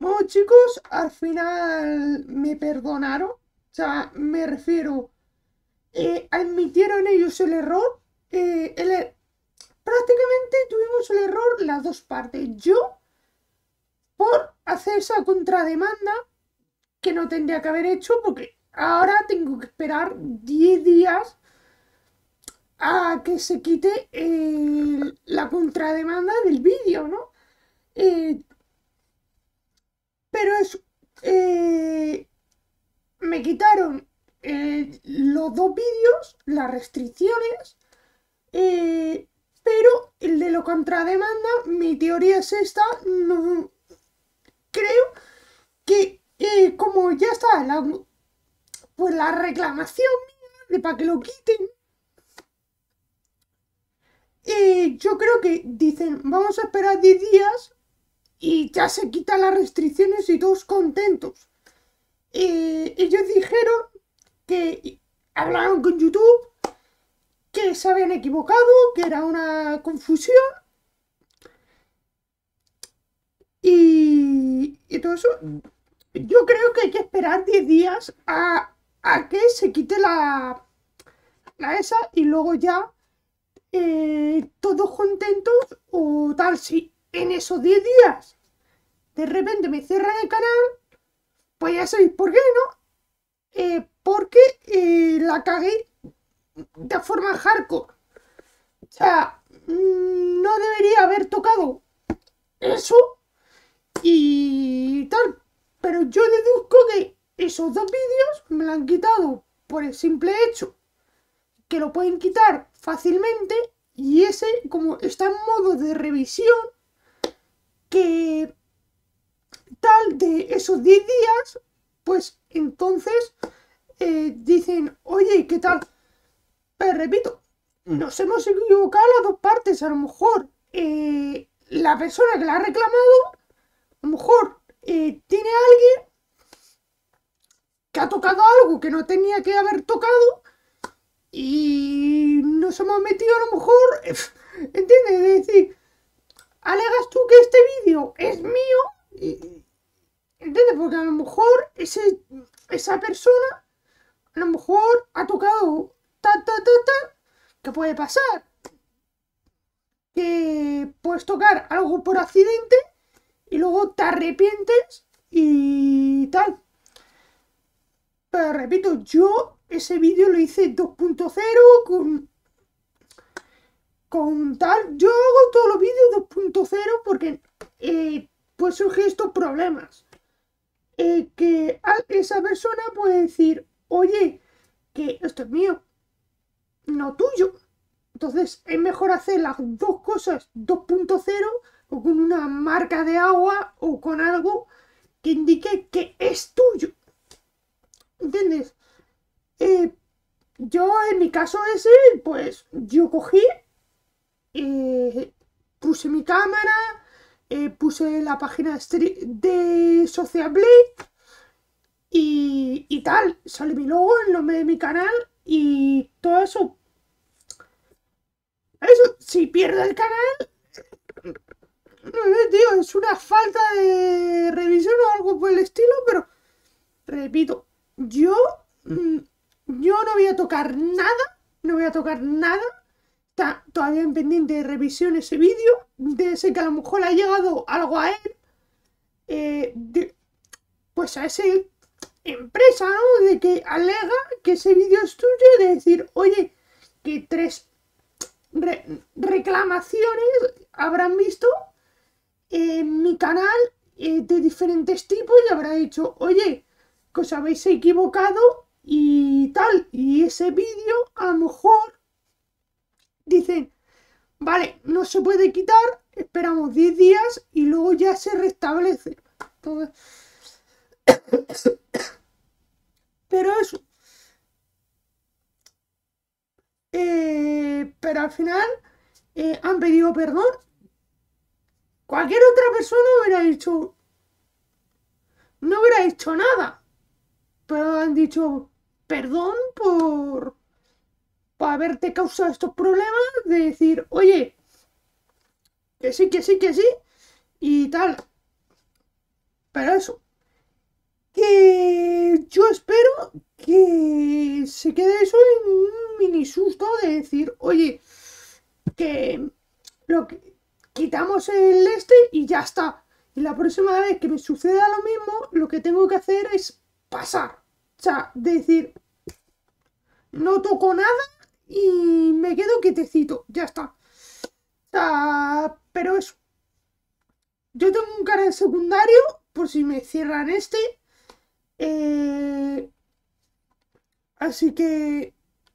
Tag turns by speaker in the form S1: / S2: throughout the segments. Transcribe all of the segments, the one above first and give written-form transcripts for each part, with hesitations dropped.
S1: Bueno, chicos, al final me perdonaron. O sea, me refiero, admitieron ellos el error. Prácticamente tuvimos el error las dos partes. Yo, por hacer esa contrademanda que no tendría que haber hecho, porque ahora tengo que esperar 10 días a que se quite la contrademanda del vídeo, ¿no? Eh, pero es. eh, Me quitaron los dos vídeos, las restricciones, eh, pero el de la contrademanda, mi teoría es esta, no, creo que como ya está pues la reclamación de para que lo quiten, yo creo que dicen, vamos a esperar 10 días y ya se quitan las restricciones y todos contentos. Ellos dijeron que hablaron con YouTube, que se habían equivocado, que era una confusión y todo eso. Yo creo que hay que esperar 10 días a que se quite la esa y luego ya todos contentos o tal. Si en esos 10 días de repente me cierran el canal, pues ya sabéis por qué, ¿no? Porque la cagué de forma hardcore. O sea, no debería haber tocado eso y tal. Pero yo deduzco que esos dos vídeos me lo han quitado por el simple hecho que lo pueden quitar fácilmente y ese, como está en modo de revisión, que tal de esos 10 días, pues entonces dicen, oye, ¿qué tal? Pero repito, nos hemos equivocado las dos partes. A lo mejor la persona que la ha reclamado, a lo mejor tiene a alguien que ha tocado algo que no tenía que haber tocado y nos hemos metido a lo mejor, ¿entiendes? Es decir, alegas tú que este vídeo es mío, ¿entiendes? Porque a lo mejor esa persona a lo mejor ha tocado ¿qué puede pasar? Que puedes tocar algo por accidente y luego te arrepientes y tal. Pero repito, yo ese vídeo lo hice 2.0 con tal. Yo hago todos los vídeos 2.0 porque pues surgen estos problemas. Que esa persona puede decir, oye, que esto es mío, no tuyo. Entonces es mejor hacer las dos cosas 2.0 o con una marca de agua o con algo que indique que es tuyo. ¿Entiendes? Eh, yo en mi caso ese, pues yo cogí, puse mi cámara, puse la página de Social Blade y tal. Sale mi logo, el nombre de mi canal y todo eso. Eso, si pierdo el canal, no sé, tío, es una falta de revisión o algo por el estilo, pero repito, yo, mm, yo no voy a tocar nada, no voy a tocar nada. Está todavía en pendiente de revisión ese vídeo. De ese que a lo mejor ha llegado algo a él, pues a esa empresa, ¿no? De que alega que ese vídeo es tuyo y de decir, oye, que tres reclamaciones habrán visto en mi canal de diferentes tipos y habrá dicho, oye, que os habéis equivocado y tal. Y ese vídeo a lo mejor dicen, vale, no se puede quitar, esperamos 10 días y luego ya se restablece. Entonces, pero eso, pero al final han pedido perdón. Cualquier otra persona hubiera dicho, no hubiera hecho nada, pero han dicho perdón por haberte causado estos problemas, de decir, oye, que sí, que sí, que sí, y tal. Pero eso, que yo espero que se quede eso en un mini susto de decir, oye, que lo que quitamos el este y ya está. Y la próxima vez que me suceda lo mismo, lo que tengo que hacer es pasar. O sea, decir, no toco nada y me quedo quietecito, ya está. O sea, pero eso. Yo tengo un canal secundario, por si me cierran este. Así que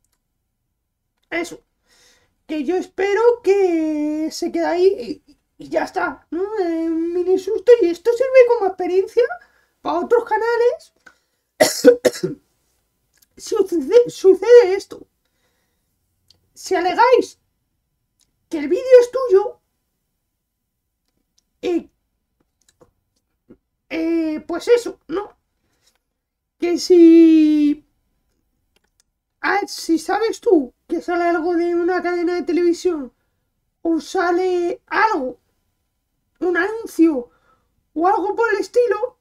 S1: eso. Que yo espero que se quede ahí y ya está, ¿no? Un mini susto y esto sirve como experiencia para otros canales si sucede esto. Si alegáis que el vídeo es tuyo, eh, pues eso, ¿no? Que si sabes tú que sale algo de una cadena de televisión o sale algo, un anuncio o algo por el estilo,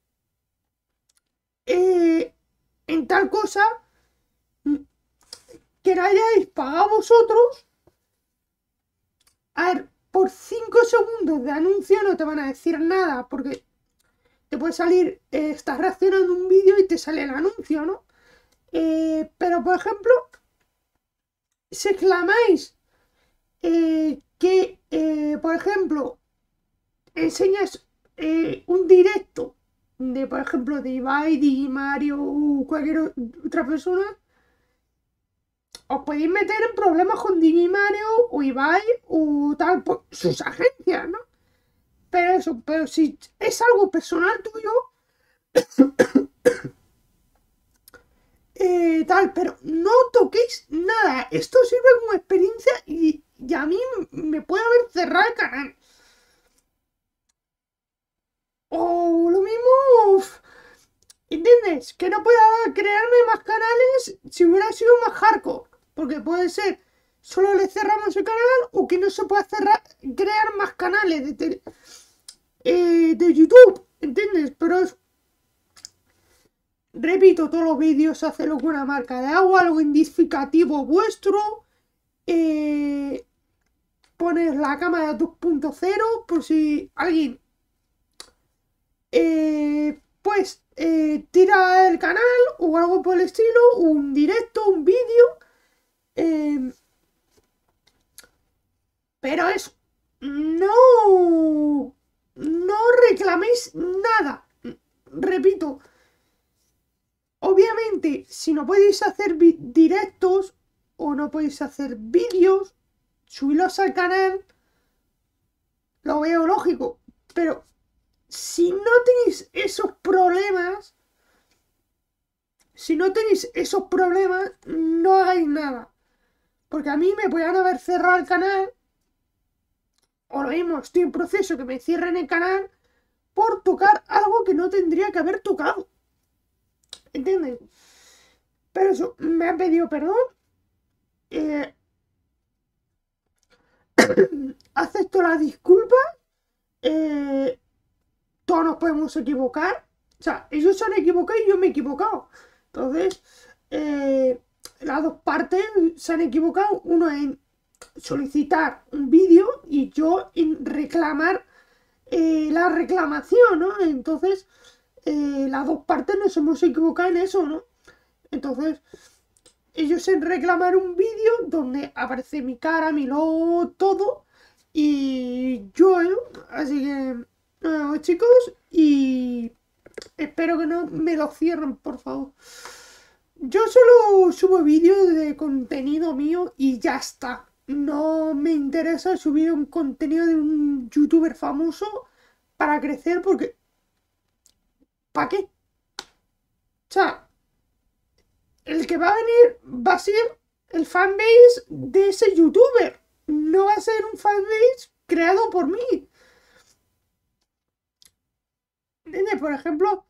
S1: en tal cosa que no hayáis pagado vosotros, a ver, por 5 segundos de anuncio no te van a decir nada, porque te puede salir, estás reaccionando a un vídeo y te sale el anuncio, ¿no? Pero, por ejemplo, si exclamáis que, por ejemplo, enseñas un directo de, por ejemplo, de Ibai, de Mario o cualquier otra persona, os podéis meter en problemas con Digimario o Ibai o tal, por sus agencias, ¿no? Pero eso, pero si es algo personal tuyo, tal, pero no toquéis nada. Esto sirve como experiencia y a mí me puede haber cerrado el canal. O lo mismo, ¿entiendes? Que no pueda crearme más canales si hubiera sido más hardcore. Porque puede ser, solo le cerramos el canal o que no se pueda crear más canales de YouTube. ¿Entiendes? Pero repito, todos los vídeos, hacerlo con una marca de agua, algo identificativo vuestro. Poner la cámara 2.0 por si alguien pues tira el canal o algo por el estilo, un directo, un vídeo. Pero eso, no reclaméis nada. Repito, obviamente, si no podéis hacer directos o no podéis hacer vídeos, subirlos al canal, lo veo lógico. Pero si no tenéis esos problemas, no hagáis nada. Porque a mí me podrían haber cerrado el canal, o lo mismo, estoy en proceso que me cierren el canal por tocar algo que no tendría que haber tocado. ¿Entienden? Pero eso, me han pedido perdón. Acepto las disculpas. Todos nos podemos equivocar. O sea, ellos se han equivocado y yo me he equivocado. Entonces, las dos partes se han equivocado. Uno en solicitar un vídeo y yo en reclamar la reclamación, ¿no? Entonces, las dos partes nos hemos equivocado en eso, ¿no? Entonces, ellos en reclamar un vídeo donde aparece mi cara, mi logo, todo. Y yo, ¿no? Así que, chicos, y espero que no me lo cierren, por favor. Yo solo subo vídeos de contenido mío y ya está. No me interesa subir un contenido de un youtuber famoso para crecer porque... ¿Para qué? O sea, el que va a venir va a ser el fanbase de ese youtuber. No va a ser un fanbase creado por mí. ¿Entiendes? Por ejemplo,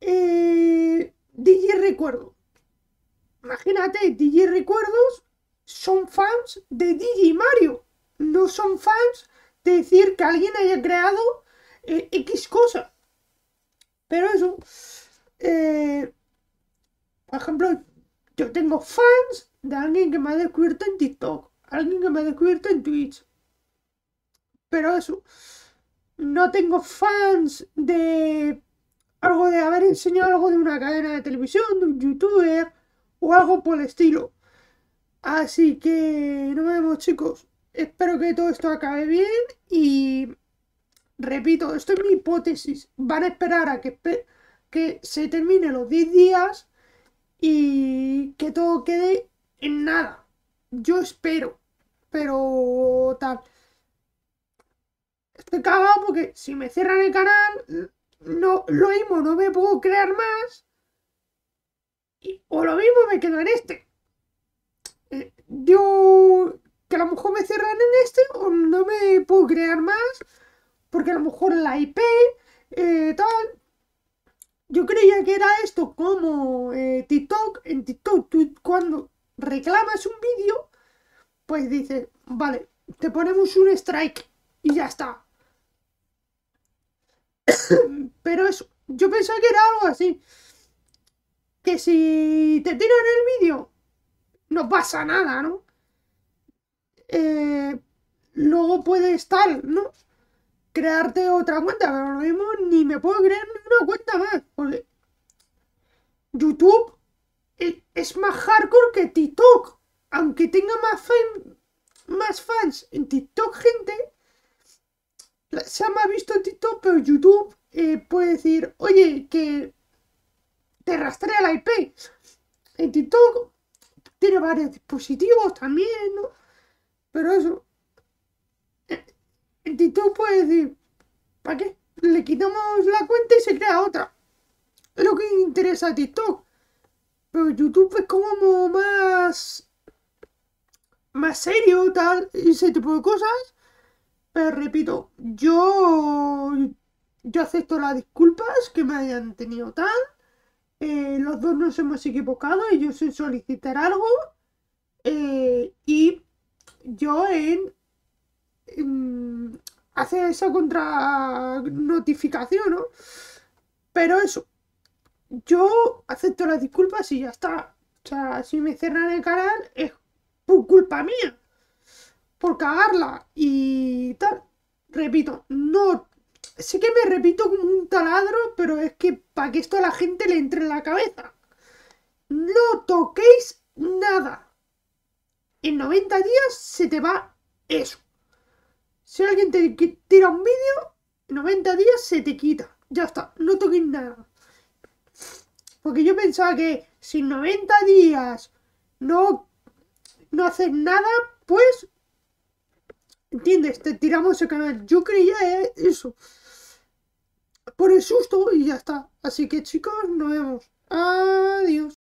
S1: DJ Recuerdo. Imagínate, DJ Recuerdos son fans de DJ Mario. No son fans de decir que alguien haya creado X cosa. Pero eso, eh, por ejemplo, yo tengo fans de alguien que me ha descubierto en TikTok, alguien que me ha descubierto en Twitch. Pero eso, no tengo fans de algo de haber enseñado algo de una cadena de televisión, de un youtuber o algo por el estilo. Así que nos vemos, chicos. Espero que todo esto acabe bien y repito, esto es mi hipótesis. Van a esperar a que se termine los 10 días y que todo quede en nada. Yo espero, pero tal. Estoy cagado porque si me cierran el canal, no, lo mismo, no me puedo crear más. O lo mismo me quedo en este. Yo, que a lo mejor me cierran en este o no me puedo crear más. Porque a lo mejor la IP, tal. Yo creía que era esto como TikTok. En TikTok, tú cuando reclamas un vídeo, pues dices, vale, te ponemos un strike y ya está. Pero eso, yo pensaba que era algo así. Que si te tiran el vídeo, no pasa nada, ¿no? Luego puedes tal, ¿no? Crearte otra cuenta, pero lo mismo ni me puedo crear ni una cuenta más. Porque YouTube es más hardcore que TikTok. Aunque tenga más fans en TikTok, gente, se ha más visto en TikTok, pero YouTube puede decir, oye, que te rastrea la IP. En TikTok tiene varios dispositivos también, ¿no? Pero eso, en TikTok puede decir, ¿para qué? Le quitamos la cuenta y se crea otra. Es lo que interesa a TikTok. Pero YouTube es como más serio, tal, y ese tipo de cosas. Pero repito, yo acepto las disculpas que me hayan tenido tal. Los dos nos hemos equivocado y yo sé solicitar algo. Y yo en hacer esa contra notificación, ¿no? Pero eso, yo acepto las disculpas y ya está. O sea, si me cierran el canal es por culpa mía, por cagarla y tal. Repito, no. Sé que me repito como un taladro, pero es que para que esto a la gente le entre en la cabeza. No toquéis nada. En 90 días se te va eso. Si alguien te tira un vídeo, en 90 días se te quita. Ya está, no toquéis nada. Porque yo pensaba que si en 90 días no haces nada, pues, ¿entiendes? Te tiramos el canal. Yo creía eso. Por el susto y ya está. Así que chicos, nos vemos. Adiós.